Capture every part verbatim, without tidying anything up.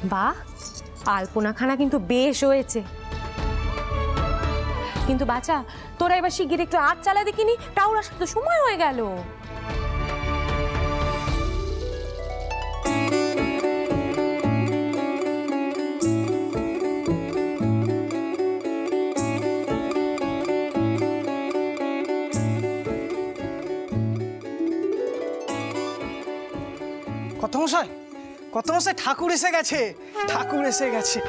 বাহ, আলপনাখানা কিন্তু বেশ হয়েছে। কিন্তু বাছা, তোরা এবার শিগগির একটু আঁচ চালা দেখিনি, টাউর আসার তো সময় হয়ে গেল। কত মশাই, কত মশাই, ঠাকুর এসে গেছে, ঠাকুর এসে গেছে।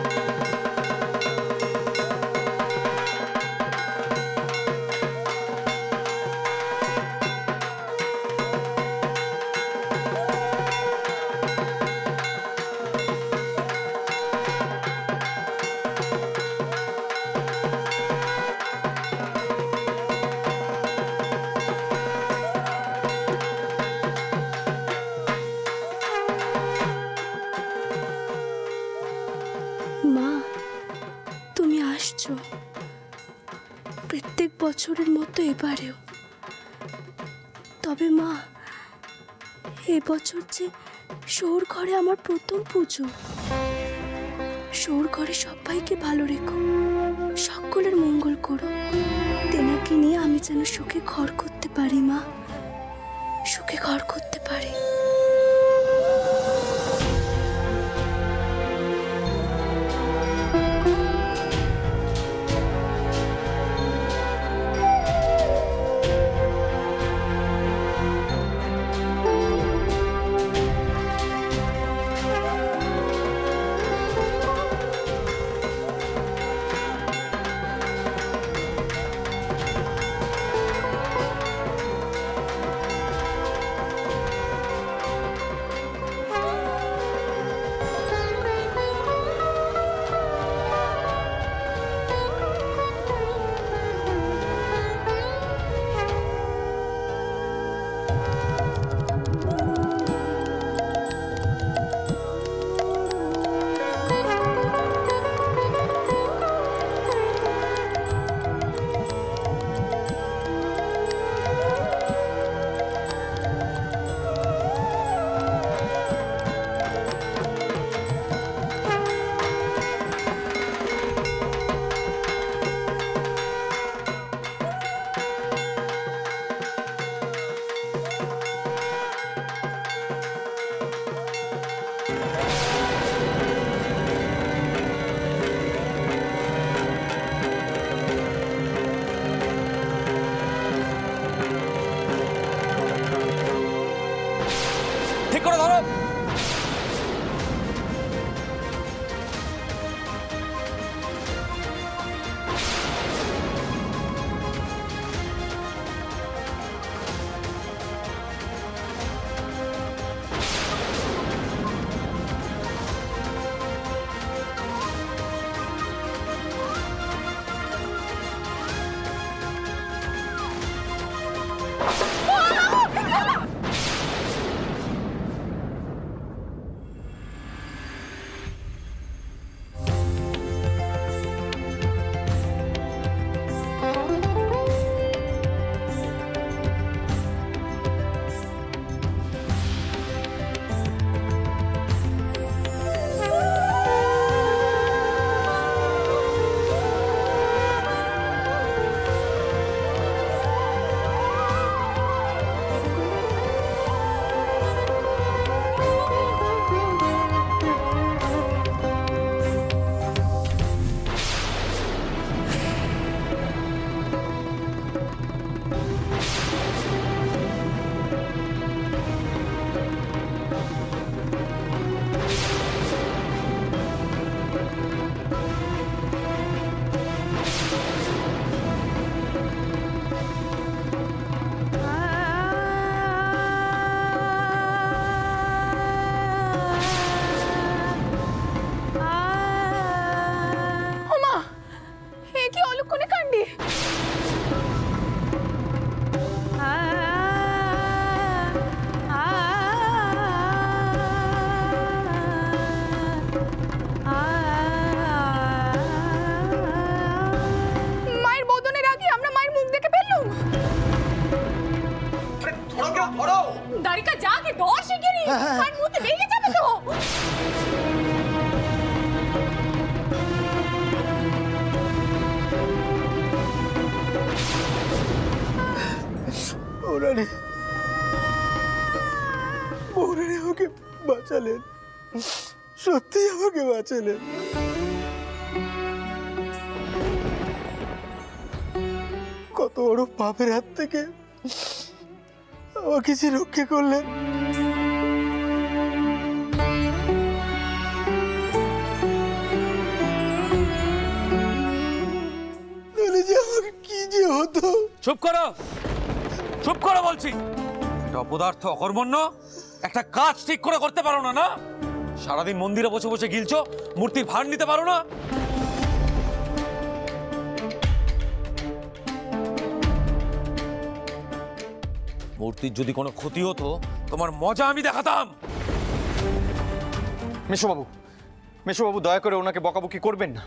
প্রত্যেক বছরের মতো এবারেও। তবে মা, এবছর যে শোর ঘরে আমার প্রথম পুজো। শোর ঘরে সবাইকে ভালো রেখো, সকলের মঙ্গল করো। তেনাকে নিয়ে আমি যেন সুখে ঘর করতে পারি মা, সুখে ঘর করতে পারি। দাড়িটা যা কি দশ এগিয়ে আর মুতে বেরিয়ে যাবে তো। বৌরানী বৌরানী আমাকে বাঁচালেন, সত্যি আমাকে বাঁচালেন। কত বড় পাপের হাত থেকে আমাকে যে রক্ষা করলেন। কি যে হতো। চুপ করো, চুপ করো বলছি। এটা অপদার্থ অকর্মণ্য, একটা কাজ ঠিক করে করতে পারো না না? সারাদিন মন্দিরে বসে বসে গিলছো, মূর্তির ভার নিতে পারো না? মূর্তির যদি কোনো ক্ষতি হতো তোমার মজা আমি দেখাতাম। মেশোবাবু, মেশোবাবু দয়া করে ওনাকে বকাবকি করবেন না।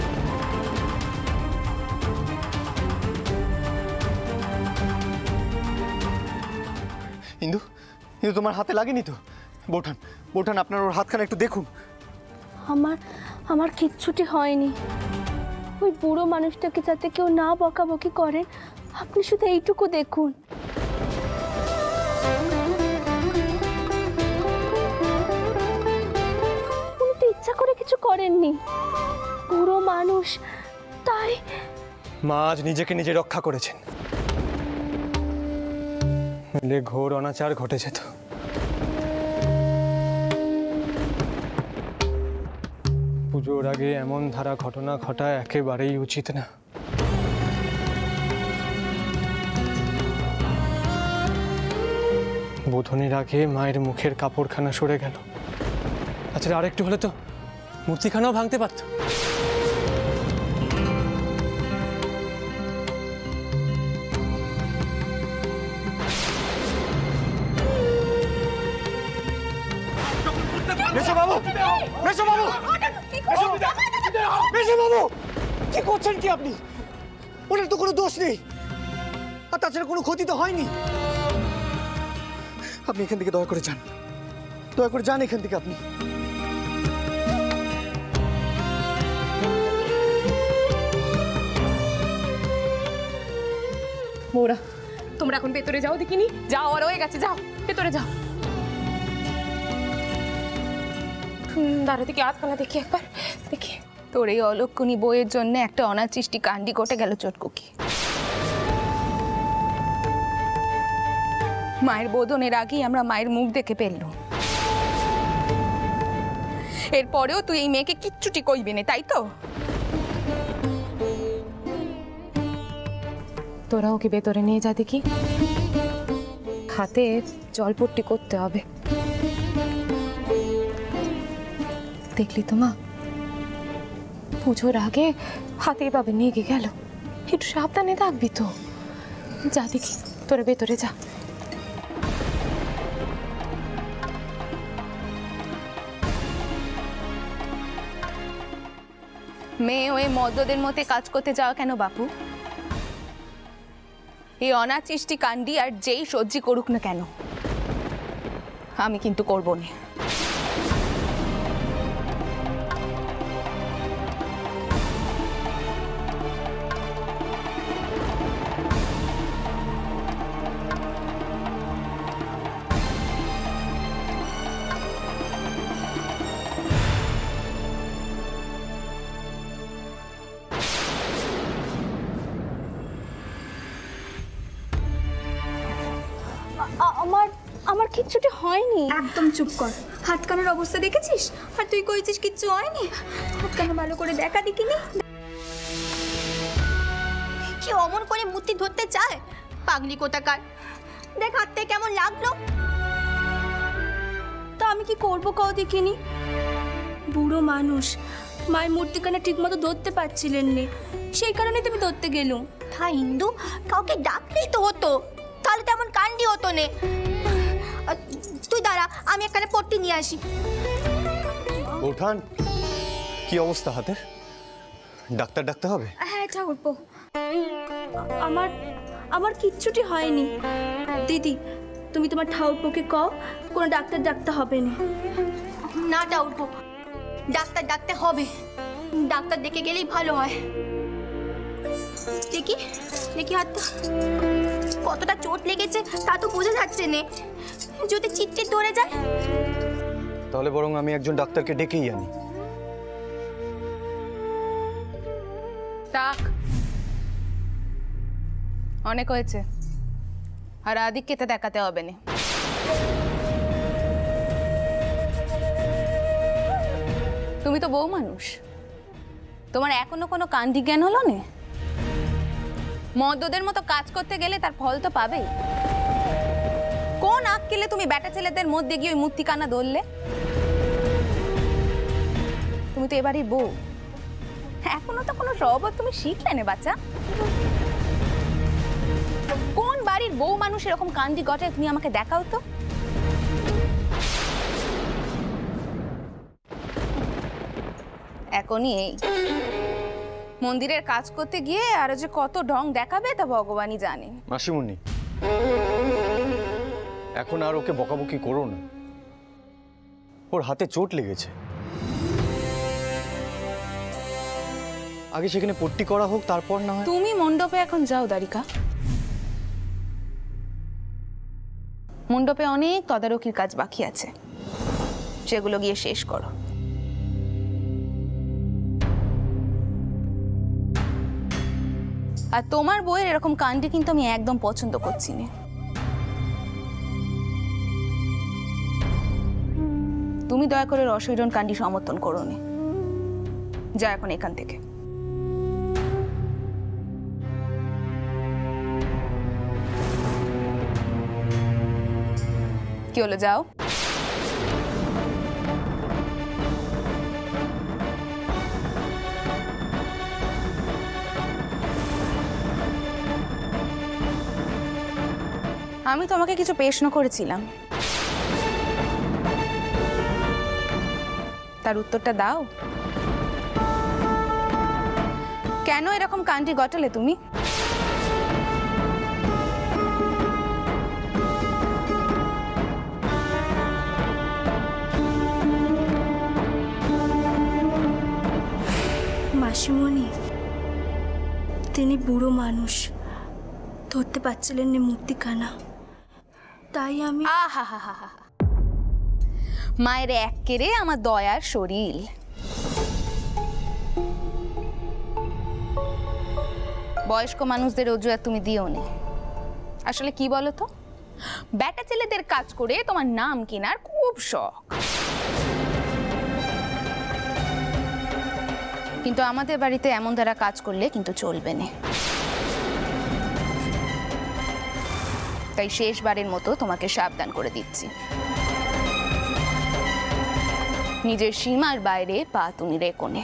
ইন্দু, ইন্দু তোমার হাতে লাগেনি তো? বৌঠান, বৌঠান আপনার ওর হাতখানা একটু দেখুন। আমার আমার কিচ্ছুটি হয়নি। ওই বুড়ো মানুষটাকে যাতে কেউ না বকাবকি করেন, আপনি শুধু এইটুকু দেখুন। উনি তো ইচ্ছা করে কিছু করেননি, বুড়ো মানুষ তাই। মা আজ নিজেকে নিজে রক্ষা করেছেন, নইলে ঘোর অনাচার ঘটে যেত। পুজোর আগে এমন ধারা ঘটনা ঘটা একেবারেই উচিত না। বোধনের আগে মায়ের মুখের কাপড়খানা সরে গেল। আচ্ছা, আরেকটু হলে তো মূর্তিখানাও ভাঙতে পারত। মেশোবাবু, মেশোবাবু, মেশোবাবু, কি করছেন কি আপনি? ওনার তো কোনো দোষ নেই, আর তাছাড়া কোনো ক্ষতি তো হয়নি। আপনি এখান থেকে দয়া করে যান, দয়া করে যান এখান থেকে আপনি। বৌরা, তোমরা এখন ভেতরে যাও, দেখিনি? যাও, আর হয়ে গেছে, যাও ভেতরে যাও। দাঁড়া দেখি, হাতখানা দেখি একবার, দেখি। তোর এই অলক্ষণী বইয়ের জন্য একটা অনাচিষ্টি কাণ্ডি ঘটে গেল চটকুকি। মায়ের বোধনের আগেই আমরা মায়ের মুখ দেখে ফেললুম। এরপরেও তুই এই মেয়েকে কিচ্ছুটি কইবি না, তাই তো? তোরা ওকে ভেতরে নিয়ে যা দেখি, হাতে জলপট্টি করতে হবে। দেখলি তো মা, পুজোর আগে হাতে এভাবে নিয়ে গেল। একটু সাবধানে থাকবি তো। যা দেখি, তোরা ভেতরে যা। মেয়ে ওই মদ্যদের মধ্যে কাজ করতে যাওয়া কেন বাপু? এই অনাচিষ্টি কাণ্ডি আর যেই সহ্যি করুক না কেন, আমি কিন্তু করবো না। আমার আমার কিচ্ছুটি হয়নি। একদম চুপ কর। হাত কানের অবস্থা দেখেছিস? আর তুই কইছিস কিচ্ছু হয়নি? হাত কান ভালো করে দেখা দেখিনি। কি অমন করে মূর্তি ধরতে চায়? পাগলি কোথাকার। দেখ হাতটা কেমন লাগলো। তা আমি কি করব কও দেখিনি? বুড়ো মানুষ মায়ের মূর্তিখানা ঠিক মতো ধরতে পারছিলেন না, সেই কারণে তুমি ধরতে গেলুম। হ্যাঁ ইন্দু, কাউকে ডাকলেই তো হতো, তাহলে তেমন কাণ্ডি হতো নে। তুই দাঁড়া, আমি এখানে পট্টি নিয়ে আসি। বৌঠান, কি অবস্থা হাতের? ডাক্তার ডাকতে হবে? হ্যাঁ ঠাকুরপো, আমার আমার কিচ্ছুটি হয়নি। দিদি, তুমি তোমার ঠাকুরপোকে কও কোনো ডাক্তার ডাকতে হবে না। না ডাউটবো, ডাক্তার ডাকতে হবে। ডাক্তার দেখে গেলেই ভালো হয়। দেখি দেখি হাতটা। কতটা চোট লেগেছে তা তো বোঝা যাচ্ছে না। যদি চিটচিট ধরে যায় তাহলে বরং আমি একজন ডাক্তারকে ডেকেই আনি। ডাক, অনেক হয়েছে, আর আদিককে তো দেখাতে হবে না। তুমি তো বউ মানুষ, তোমার এখনো কোনো কাণ্ডি জ্ঞান হলো না? মদদের মতো কাজ করতে গেলে তার ফল তো পাবেই। কোন আক্কেলে তুমি বেটা ছেলেদের মধ্যে গিয়ে ওই মূর্তি কানা ধরলে? তুমি তো এবারই বউ, এখনো তো কোনো সহবত তুমি শিখলে না বাচ্চা। কোন বাড়ির বউ মানুষ এরকম কাণ্ডি ঘটায় তুমি আমাকে দেখাও তো। এখনই এই মন্দিরের কাজ করতে গিয়ে আরো যে কত ঢং দেখাবে তা ভগবানই জানে। মাসিমুনি, এখন আর ওকে বকাবকি করো না, ওর হাতে চোট লেগেছে। আগে সেখানে পট্টি করা হোক, তারপর না হয়। তুমি মণ্ডপে এখন যাও দ্বারিকা, মণ্ডপে অনেক তদারকির কাজ বাকি আছে, সেগুলো গিয়ে শেষ করো। আর তোমার বইয়ের এরকম কাণ্ডে কিন্তু আমি একদম পছন্দ করছি না। তুমি দয়া করে রসৈরন কাণ্ডি সমর্থন করো না, যা এখন এখান থেকে। কি হলো, যাও। আমি তোমাকে কিছু প্রশ্ন করেছিলাম, তার উত্তরটা দাও। কেন এরকম কাণ্ডি ঘটালে তুমি? মাসিমণি, তিনি বুড়ো মানুষ, ধরতে পারছিলেন না মূর্তিখানা, তাই আমি। আহা হা হা হা, মায়ের এক কেড়ে আমার দয়ার শরীর। বয়স্ক মানুষদের অজুহাত তুমি দিও না। আসলে কি বলো তো, বেটা ছেলেদের কাজ করে তোমার নাম কেনার খুব শখ, কিন্তু আমাদের বাড়িতে এমন দ্বারা কাজ করলে কিন্তু চলবে না। তাই শেষবারের মতো তোমাকে সাবধান করে দিচ্ছি, নিজের সীমার বাইরে পা তুমি রেখো না।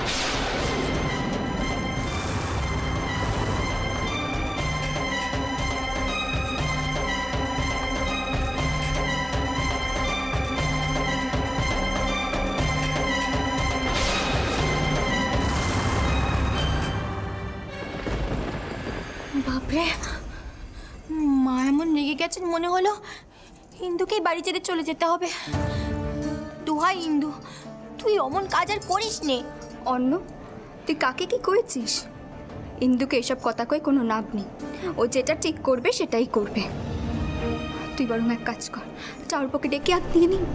বাপরে, মা এমন রেগে গেছেন মনে হলো ইন্দুকেই বাড়ি ছেড়ে চলে যেতে হবে। দোহাই ইন্দু, তুই অমন কাজ আর করিস নে। অন্য তুই কাকে কি করেছিস? ইন্দুকে এসব কথা কয়ে কোনো লাভ নেই, ও যেটা ঠিক করবে সেটাই করবে। তুই বরং এক কাজ কর, চাউরপোকে ডেকে হাত দিয়ে নি।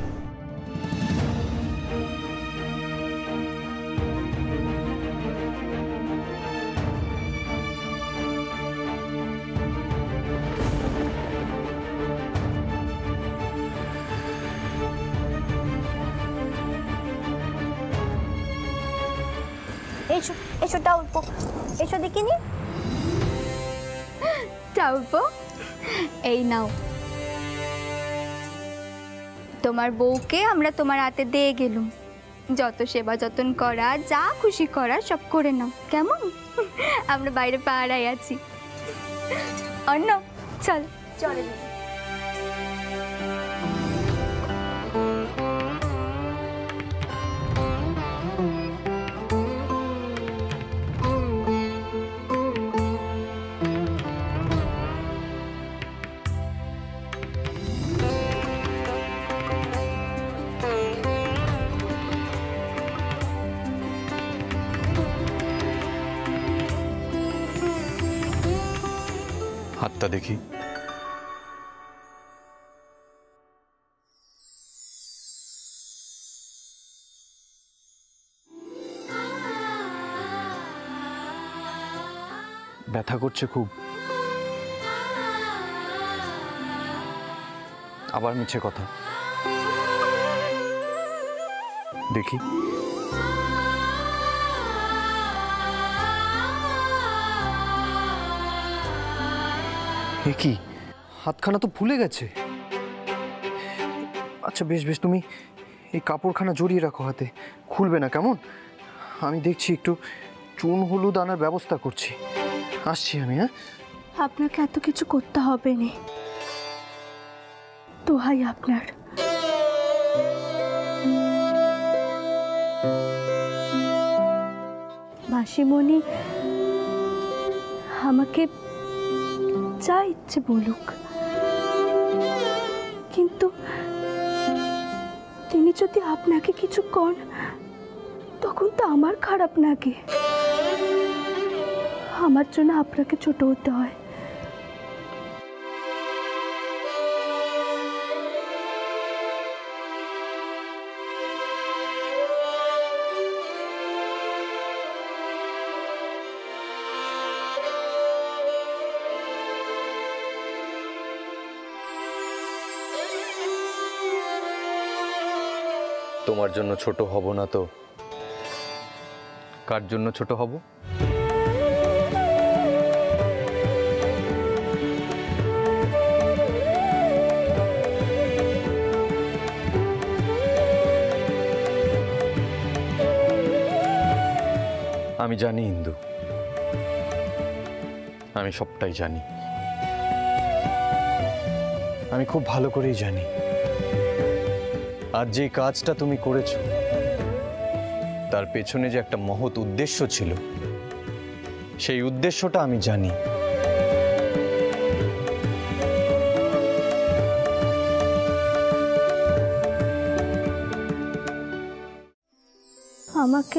এসো এসো টাউরপো, এসো দেখিনি। চাউরপো, এই নাও, তোমার বউকে আমরা তোমার হাতে দিয়ে গেলুম। যত সেবা যত্ন করা, যা খুশি করা সব করে নাও, কেমন? আমরা বাইরে পাহারায় আছি। অন্য চল চলে। হাতটা দেখি। ব্যথা করছে খুব। আবার মিছে কথা। দেখি। এ কি, হাতখানা তো ফুলে গেছে। আচ্ছা বেশ বেশ, তুমি এই কাপড়খানা জড়িয়ে রাখো হাতে, খুলবে না কেমন? আমি দেখছি একটু চুন হলুদ আনার ব্যবস্থা করছি, আসছি আমি। হ্যাঁ, আপনাকে এত কিছু করতে হবে না, দোহাই আপনার। মাসিমণি আমাকে যা ইচ্ছে বলুক, কিন্তু তিনি যদি আপনাকে কিছু কন তখন তো আমার খারাপ লাগে। আমার জন্য আপনাকে ছোট হতে হয়। তোমার জন্য ছোট হব না তো কার জন্য ছোট হব? আমি জানি ইন্দু, আমি সবটাই জানি। আমি খুব ভালো করেই জানি আজ যে কাজটা তুমি করেছো তার পেছনে যে একটা মহৎ উদ্দেশ্য ছিল, সেই উদ্দেশ্যটা আমি জানি। আমাকে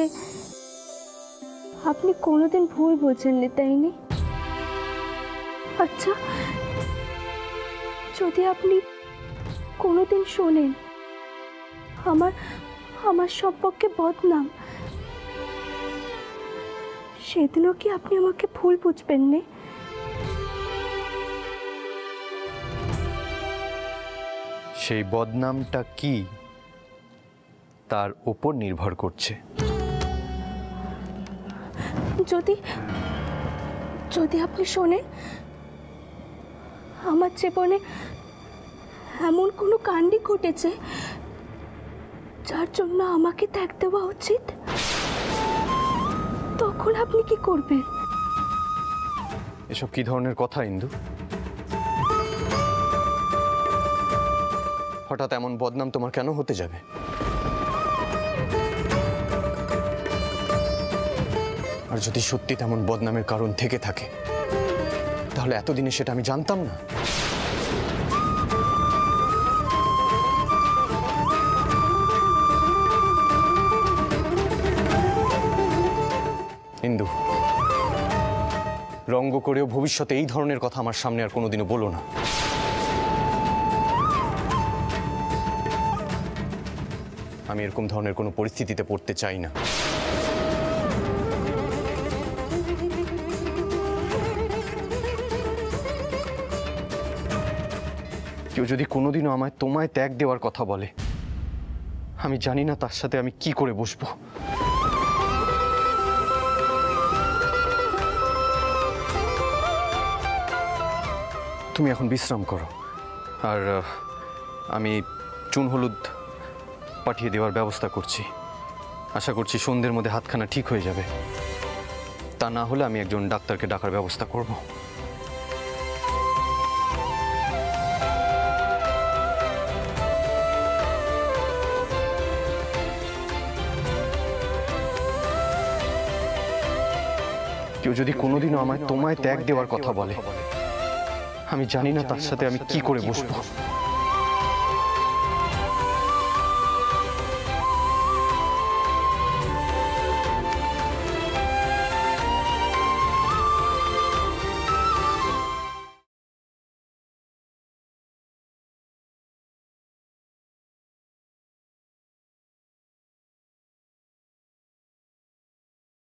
আপনি কোনোদিন ভুল বোঝেননি, তাই না? আচ্ছা, যদি আপনি কোনোদিন শোনেন আমার আমার সম্পর্কে বদনাম, সেদিনও কি আপনি আমাকে ভুল বুঝবেন না? সেই বদনামটা কি তার উপর নির্ভর করছে। যদি যদি আপনি শোনেন আমার জীবনে এমন কোনো কাণ্ডই ঘটেছে যার জন্য আমাকে ত্যাগ দেওয়া উচিত, তখন আপনি কি করবেন? এসব কি ধরনের কথা ইন্দু? হঠাৎ এমন বদনাম তোমার কেন হতে যাবে? আর যদি সত্যি তেমন বদনামের কারণ থেকে থাকে তাহলে এতদিনে সেটা আমি জানতাম না। ইন্দু, রঙ্গ করেও ভবিষ্যতে এই ধরনের কথা আমার সামনে আর কোনোদিনও বলো না। আমি এরকম ধরনের কোনো পরিস্থিতিতে পড়তে চাই না। কেউ যদি কোনোদিনও আমায় তোমায় ত্যাগ দেওয়ার কথা বলে, আমি জানি না তার সাথে আমি কি করে বসবো। তুমি এখন বিশ্রাম করো, আর আমি চুন হলুদ পাঠিয়ে দেওয়ার ব্যবস্থা করছি। আশা করছি সন্ধ্যের মধ্যে হাতখানা ঠিক হয়ে যাবে। তা না হলে আমি একজন ডাক্তারকে ডাকার ব্যবস্থা করব। কেউ যদি কোনোদিনও আমায় তোমায় ত্যাগ দেওয়ার কথা বলে, আমি জানি না তার সাথে আমি কি করে বসবো।